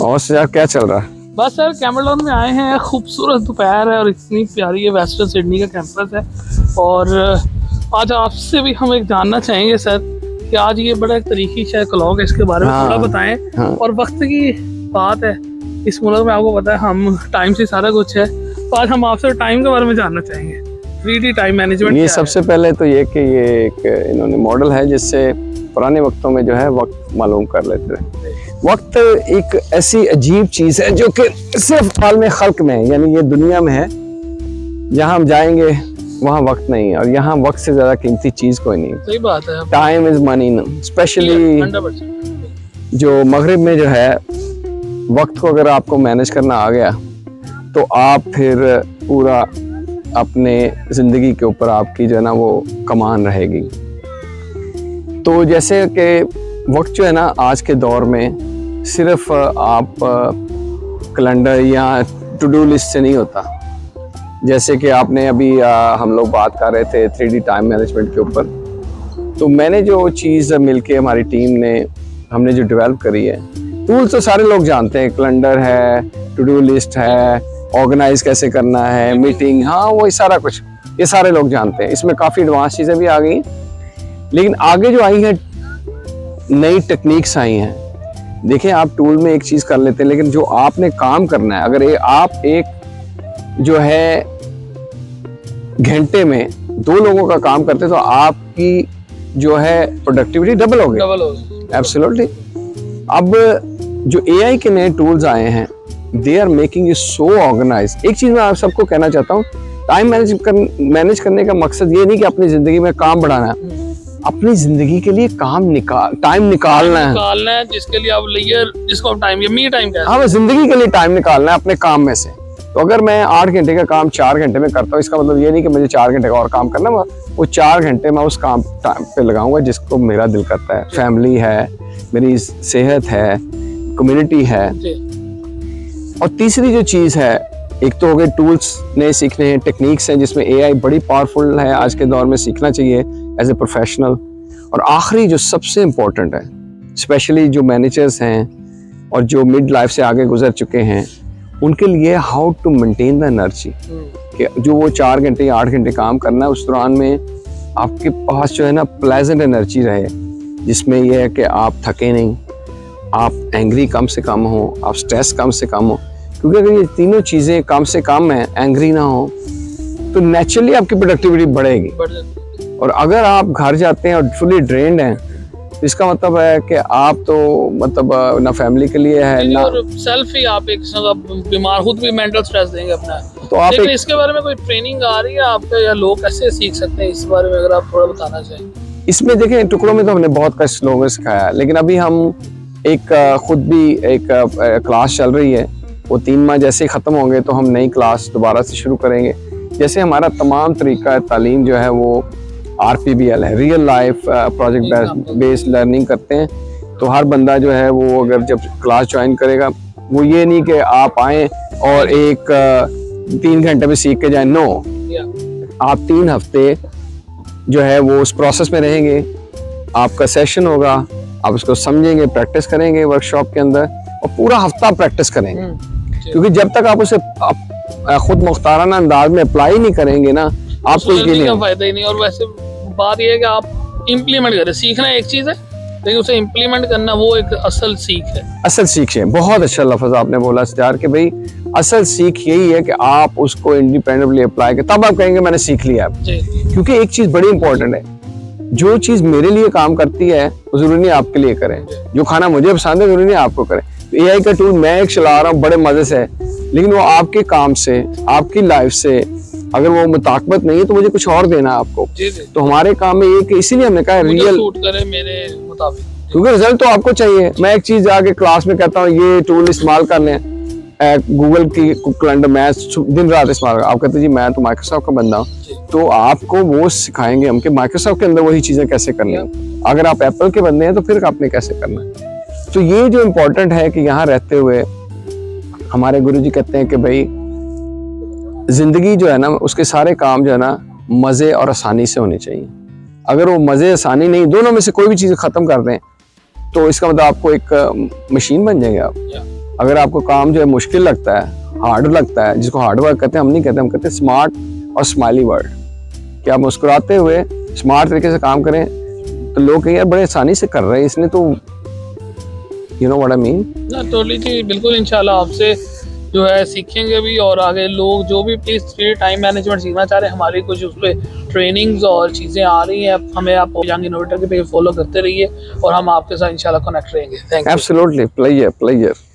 और सर क्या चल रहा है? बस सर कैमरलॉन में आए हैं। खूबसूरत दोपहर है और इतनी प्यारी है वेस्टर्न सिडनी का कैंपस है। और आज आपसे भी हम एक जानना चाहेंगे सर कि आज ये बड़ा एक तरीकी शायद क्लॉक है, इसके बारे में थोड़ा बताएं। और वक्त की बात है, इस मुल्क में आपको पता है हम टाइम से सारा कुछ है, तो आज हम आपसे टाइम के बारे में जानना चाहेंगे। 3D time management. ये सबसे पहले तो ये कि ये एक इन्होंने मॉडल है जिससे पुराने वक्तों में जो है वक्त मालूम कर लेते थे। वक्त एक ऐसी अजीब चीज़ है जो कि सिर्फ आलम खल्क में, यानी ये दुनिया में है, जहाँ हम जाएंगे वहाँ वक्त नहीं है, और यहाँ वक्त से ज़्यादा कीमती चीज़ कोई नहीं। सही बात है। टाइम इज़ मनी, स्पेशली जो मगरिब में जो है वक्त को अगर आपको मैनेज करना आ गया तो आप फिर पूरा अपने ज़िंदगी के ऊपर आपकी जो है ना वो कमान रहेगी। तो जैसे कि वक्त जो है ना आज के दौर में सिर्फ आप कैलेंडर या टू डू लिस्ट से नहीं होता। जैसे कि आपने अभी हम लोग बात कर रहे थे 3D टाइम मैनेजमेंट के ऊपर, तो मैंने जो चीज़ मिलके हमारी टीम ने हमने जो डेवलप करी है, टूल्स तो सारे लोग जानते हैं, कैलेंडर है, टू डू लिस्ट है, ऑर्गेनाइज कैसे करना है, मीटिंग, हाँ वो सारा कुछ ये सारे लोग जानते हैं। इसमें काफ़ी एडवांस चीज़ें भी आ गई, लेकिन आगे जो आई हैं नई टेक्निक्स आई हैं। देखिए आप टूल में एक चीज़ कर लेते हैं, लेकिन जो आपने काम करना है, अगर आप एक जो है घंटे में 2 लोगों का काम करते तो आपकी जो है प्रोडक्टिविटी डबल हो गई। एब्सोल्युटली। अब जो AI के नए टूल्स आए हैं, they are making you so organise. एक चीज़ मैं आप सबको कहना चाहता हूँ, टाइम मैनेज करने का मकसद ये नहीं कि अपनी ज़िंदगी में काम बढ़ाना है, अपनी जिंदगी के लिए टाइम निकालना है, जिसके लिए आप लेयर, जिसको आप टाइम या मी टाइम कहते हैं। हाँ, जिंदगी के लिए टाइम निकालना है अपने काम में से। तो अगर मैं 8 घंटे का काम 4 घंटे में करता हूँ, इसका मतलब ये नहीं कि मुझे 4 घंटे का और काम करना, वो 4 घंटे मैं उस काम पे लगाऊंगा जिसको मेरा दिल करता है। फैमिली है, मेरी सेहत है, कम्युनिटी है। और तीसरी जो चीज़ है, एक तो हो गए टूल्स नए सीखने हैं, टेक्निक्स हैं जिसमें AI बड़ी पावरफुल है, आज के दौर में सीखना चाहिए एज ए प्रोफेशनल। और आखिरी जो सबसे इम्पोर्टेंट है, स्पेशली जो मैनेजर्स हैं और जो मिड लाइफ से आगे गुजर चुके हैं, उनके लिए how to maintain the energy. कि जो वो 4 घंटे या 8 घंटे काम करना है, उस दौरान में आपके पास जो है ना प्लेजेंट एनर्जी रहे, जिसमें यह है कि आप थके नहीं, आप एंग्री कम से कम हो, आप स्ट्रेस कम से कम हो। क्योंकि अगर ये तीनों चीज़ें कम से कम है, एंग्री ना हो, तो नेचुरली आपकी प्रोडक्टिविटी बढ़ेगी। और अगर आप घर जाते हैं और फुली ड्रेन्ड हैं, तो इसका मतलब है कि आप तो मतलब ना फैमिली के लिए है ना सेल्फ ही आप एक बीमार, खुद भी मेंटल स्ट्रेस देंगे अपना। तो आप इसके बारे में कोई ट्रेनिंग आ रही है आपका, या लोग कैसे सीख सकते हैं इस बारे में, अगर आप थोड़ा बताना चाहें। इसमें देखें, टुकड़ों में तो हमने बहुत कुछ लोगों को सिखाया है, लेकिन अभी हम एक खुद भी एक क्लास चल रही है, वो 3 माह जैसे ख़त्म होंगे तो हम नई क्लास दोबारा से शुरू करेंगे। जैसे हमारा तमाम तरीका तालीम जो है वो RPBL है, real life project based learning करते हैं। तो हर बंदा जो है वो अगर जब क्लास ज्वाइन करेगा, वो ये नहीं कि आप आएँ और एक 3 घंटे में सीख के जाएँ, नो, आप 3 हफ्ते जो है वो उस प्रोसेस में रहेंगे। आपका सेशन होगा, आप उसको समझेंगे, प्रैक्टिस करेंगे वर्कशॉप के अंदर, और पूरा हफ्ता प्रैक्टिस करेंगे। क्योंकि जब तक आप उसे खुद मुख्ताराना अंदाज में अप्लाई नहीं करेंगे ना, आपको का फायदा ही नहीं। और वैसे बात यह है कि आप इम्प्लीमेंट करें, सीखना एक चीज़ है, लेकिन उसे इम्प्लीमेंट करना वो एक असल सीख है। असल सीख है, बहुत अच्छा लफ्ज़ आपने बोला सज्जार, कि भाई असल सीख यही है कि आप उसको इंडिपेंडेंटली अप्लाई करें, तब आप कहेंगे मैंने सीख लिया। क्योंकि एक चीज़ बड़ी इंपॉर्टेंट है, जो चीज़ मेरे लिए काम करती है वो जरूरी नहीं आपके लिए करें, जो खाना मुझे पसंद है जरूरी नहीं आपको करें। तो AI का टूल मैं एक चला रहा हूँ बड़े मजे से, लेकिन वो आपके काम से, आपकी लाइफ से अगर वो मुताकबत नहीं है तो मुझे कुछ और देना आपको। तो हमारे काम में ये कि इसीलिए हमने कहा रियल सूट करे मेरे मुताबिक, क्योंकि रिजल्ट तो आपको चाहिए। मैं एक चीज जाके क्लास में कहता हूँ ये टूल इस्तेमाल कर लें, गूगल की कैलेंडर मैं दिन रात इस्तेमाल कर, आप कहते जी मैं तो माइक्रोसॉफ्ट का बंदा हूँ, तो आपको वो सिखाएंगे हम कि माइक्रोसॉफ्ट के अंदर वही चीजें कैसे करनी है। अगर आप एप्पल के बंदे हैं तो फिर आपने कैसे करना है। तो ये जो इम्पोर्टेंट है कि यहाँ रहते हुए हमारे गुरुजी कहते हैं कि भाई जिंदगी जो है ना, उसके सारे काम जो है ना मजे और आसानी से होने चाहिए। अगर वो मजे आसानी नहीं, दोनों में से कोई भी चीज खत्म कर दें तो इसका मतलब आपको एक मशीन बन जाएंगे आप। अगर आपको काम जो है मुश्किल लगता है, हार्ड लगता है, जिसको हार्ड वर्क कहते हैं, हम नहीं कहते, हम कहते हैं स्मार्ट और स्माइली वर्ड, कि आप मुस्कुराते हुए स्मार्ट तरीके से काम करें तो लोग कहेंगे यार बड़े आसानी से कर रहे हैं इसने तो, you know what I mean. ना टोटली जी, बिल्कुल इंशाल्लाह आपसे जो है सीखेंगे भी, और आगे लोग जो भी प्लीज़ टाइम मैनेजमेंट सीखना चाह रहे हैं, हमारी कुछ उस पर ट्रेनिंग्स और चीज़ें आ रही हैं, हमें आप यंग इनोवेटर के पेज फॉलो करते रहिए और हम आपके साथ इंशाल्लाह कनेक्ट रहेंगे। Thank you. Absolutely, pleasure.